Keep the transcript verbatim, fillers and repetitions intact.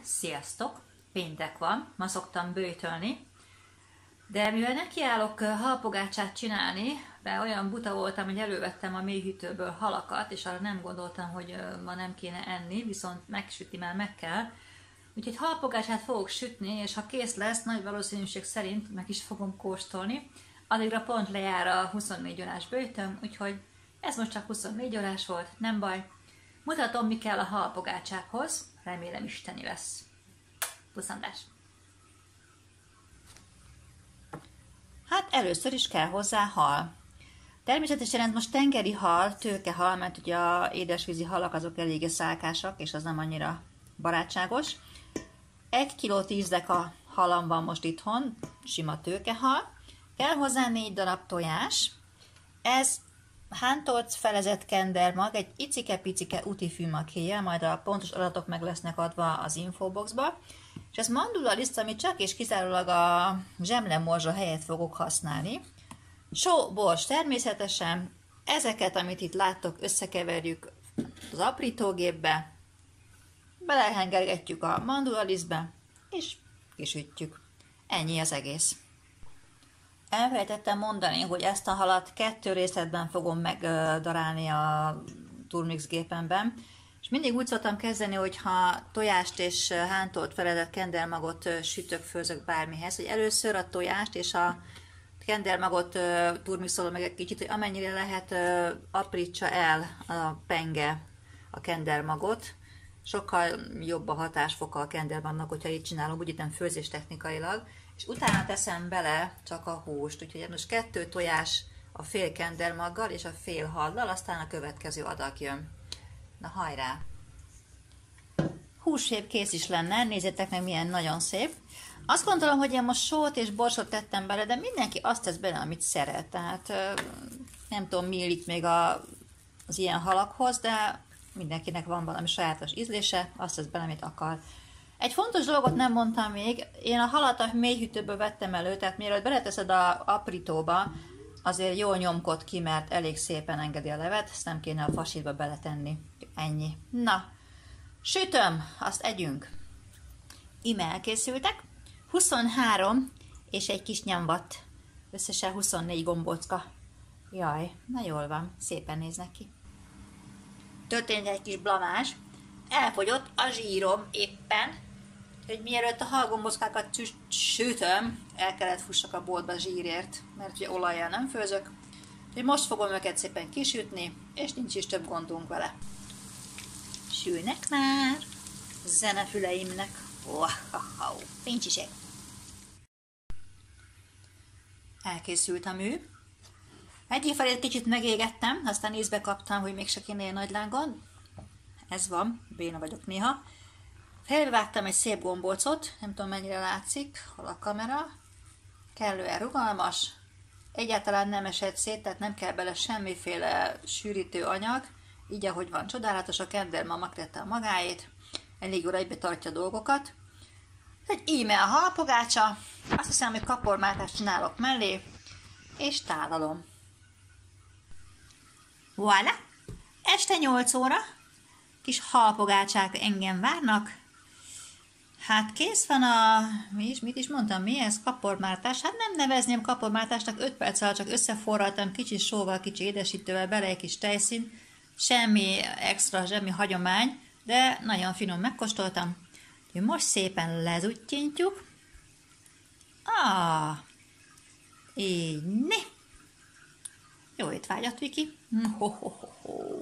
Sziasztok! Péntek van, ma szoktam böjtölni, de mivel nekiállok halpogácsát csinálni, de olyan buta voltam, hogy elővettem a mélyhűtőből halakat, és arra nem gondoltam, hogy ma nem kéne enni, viszont megsütni már meg kell. Úgyhogy halpogácsát fogok sütni, és ha kész lesz, nagy valószínűség szerint meg is fogom kóstolni. Addigra pont lejár a huszonnégy órás böjtöm, úgyhogy ez most csak huszonnégy órás volt, nem baj. Mutatom, mi kell a halpogácsákhoz, remélem isteni lesz. Puszandás! Hát először is kell hozzá hal. Természetesen ez most tengeri hal, tőkehal, mert ugye a édesvízi halak azok eléggé szálkásak, és az nem annyira barátságos. Egy kiló tíz deka halam van most itthon, sima tőkehal. Kell hozzá négy darab tojás. Ez hántorc felezett kendermag, egy icike-picike utifűmakéjjel, majd a pontos adatok meg lesznek adva az infoboxba. És ez mandulaliszt, amit csak és kizárólag a zsemlemorzsa helyett fogok használni. Só, bors természetesen. Ezeket, amit itt láttok, összekeverjük az aprítógépbe, belehengergetjük a mandulalisztbe, és kisütjük. Ennyi az egész. Elfelejtettem mondani, hogy ezt a halat kettő részletben fogom megdarálni a turmix gépemben, és mindig úgy szoktam kezdeni, hogyha tojást és hántolt feledett kendermagot sütök, főzök bármihez, hogy először a tojást és a kendermagot turmixolom meg egy kicsit, hogy amennyire lehet aprítsa el a penge a kendermagot. Sokkal jobb a hatásfoka a kendermagnak, hogyha így csinálom, úgy itt főzés technikailag, és utána teszem bele csak a húst, úgyhogy most kettő tojás a fél kendermaggal és a fél hallal, aztán a következő adag jön. Na hajrá! Húsfép kész is lenne, nézzétek meg milyen nagyon szép. Azt gondolom, hogy én most sót és borsot tettem bele, de mindenki azt tesz bele, amit szeret. Tehát nem tudom, mi illik még a, az ilyen halakhoz, de mindenkinek van valami sajátos ízlése, azt tesz bele, amit akar. Egy fontos dolgot nem mondtam még, én a halat a mélyhűtőből vettem elő, tehát mielőtt beleteszed a aprítóba, azért jól nyomkod ki, mert elég szépen engedi a levet, ezt nem kéne a fasítba beletenni. Ennyi. Na, sütöm, azt együnk. Ime elkészültek. huszonhárom és egy kis nyomvat. Összesen huszonnégy gombócka. Jaj, na jól van, szépen néznek ki. Történt egy kis blamás. Elfogyott a zsírom éppen, hogy mielőtt a halgombockákat sütöm, el kellett fussak a boltba zsírért, mert ugye olajjal nem főzök. Úgyhogy most fogom őket szépen kisütni, és nincs is több gondunk vele. Sülnek már zenefüleimnek. Wow, nincs is egy. Elkészült a mű. Egyik felét kicsit megégettem, aztán észbe kaptam, hogy mégse kéne ilyen nagy lángon. Ez van, béna vagyok néha. Felvágtam egy szép gombócot, nem tudom mennyire látszik, hol a kamera. Kellően rugalmas, egyáltalán nem esett szét, tehát nem kell bele semmiféle sűrítő anyag. Így ahogy van, csodálatos, a kendermag megtette a magáét, elég jól egybe tartja a dolgokat. Egy íme a halpogácsa, azt hiszem, hogy kapormátást csinálok mellé, és tálalom. Voilà! Este nyolc óra, kis halpogácsák engem várnak. Hát kész van a... Mi is, mit is mondtam, mi ez? Kapormártás. Hát nem nevezném kapormártásnak, öt perc alatt csak összeforraltam kicsi sóval, kicsi édesítővel, bele egy kis tejszín. Semmi extra, semmi hagyomány, de nagyon finom megkóstoltam. Most szépen lezuttyintjuk. Ah, így, né. Jó étvágyat, Viki. Ho, ho, ho, ho.